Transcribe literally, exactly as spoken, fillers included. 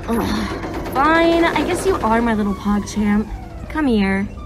Ugh. Fine, I guess you are my little pog champ. Come here.